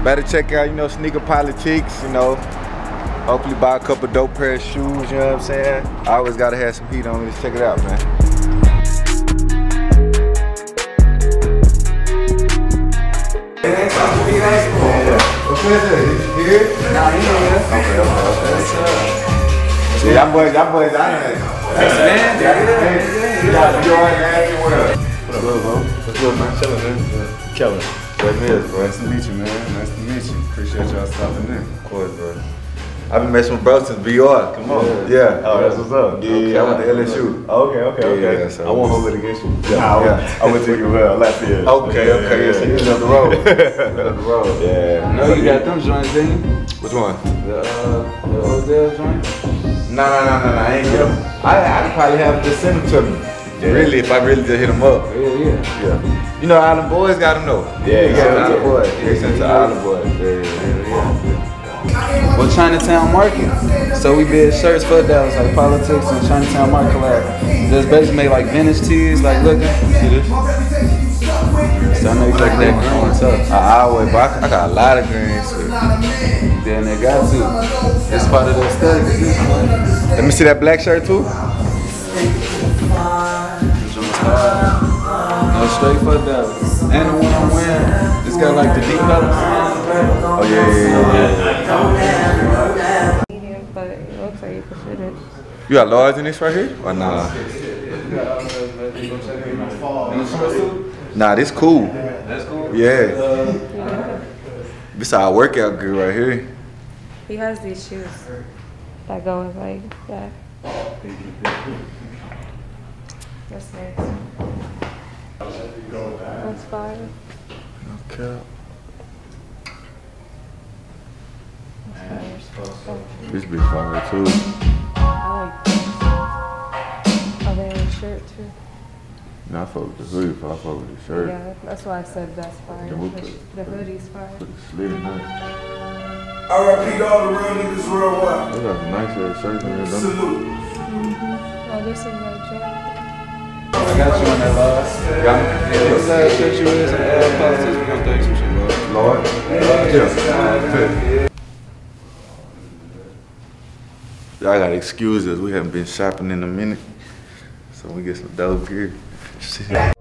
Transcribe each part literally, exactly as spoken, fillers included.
Better check out, you know, Sneaker Politics, you know. Hopefully buy a couple dope pair of shoes, you know what I'm saying? I always gotta have some heat on me. Let's check it out, man. What's this? Here? Nah, he ain't here. Okay, okay, okay. Yeah, y'all boys, y'all boys out here. Thanks, man. Yeah, yeah, yeah. You alright, man? What up? What's good, bro? What's good, man? Chillin', man. Kevin. Jalen Mills, bro. Nice to meet you, man. Nice to meet you. Appreciate y'all stopping in. Of course, bro. I've been messing with bro since B R. Come on. Yeah. Oh, that's what's up. Yeah, Okay. I went to L S U. Okay, okay, okay. Yeah, so I won't hold it against you. Yeah, Nah, I, yeah. went, I went to you well last year. Okay, yeah, okay. Yeah, Yeah, so you know the road. You know the road. Yeah. No, you got them joints, didn't you? Which one? The, uh, the Odell joint? No, no, no, no, no. I ain't get them. I, I could probably have to just send them to me. Yeah. Really, if I really just hit them up. Yeah, yeah. Yeah. You know, Island Boys got them though. Yeah, you yeah, got Island yeah. Boys. They sent to Island Boys. Yeah, yeah, yeah. Well, Chinatown Market. So we did shirts for Dallas, like Politics and Chinatown Market collab. Just basically make like vintage tees, like looking. See this? So I know you like that green tough. I always, but I, I got a lot of green shit. Then they got to. It's part of the aesthetic. Let me see that black shirt too. No, straight for Dallas. And the one I'm wearing, it's got like the deep colors. Oh yeah, yeah, yeah. Medium, but it looks like you can fit it. You got large in this right here? Or nah? Nah, this cool. That's cool? Yeah. Uh, This our workout gear right here. He has these shoes that go with like that. That's nice. That's fire. Okay. That's fire. This be fire too. I like this. Oh, they have a shirt too. Nah, I fuck with the hoodie, but I fuck with the shirt. Yeah, that's why I said that's fire. Then we'll The, put- the hoodie's fire. Put the slit in there. I repeat all the real niggas worldwide. They got some nice ass shirts in there, don't they? Salute. Oh, this is my jacket. I got you on that last. Got me? Yeah, what size shirt you is? Uh, Politics, we gonna throw you some shit, bro. Lord? Yeah. Y'all gotta excuse us. We haven't been shopping in a minute. So we get some dope gear. Shit.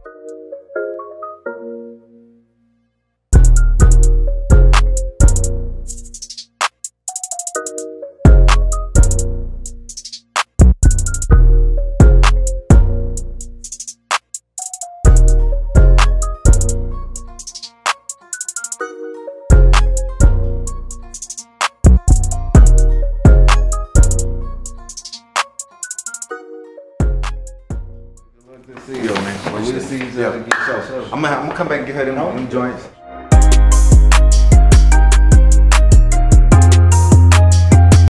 Yo, man. We'll see you. I'm gonna, I'm gonna come back and get her them, them joints.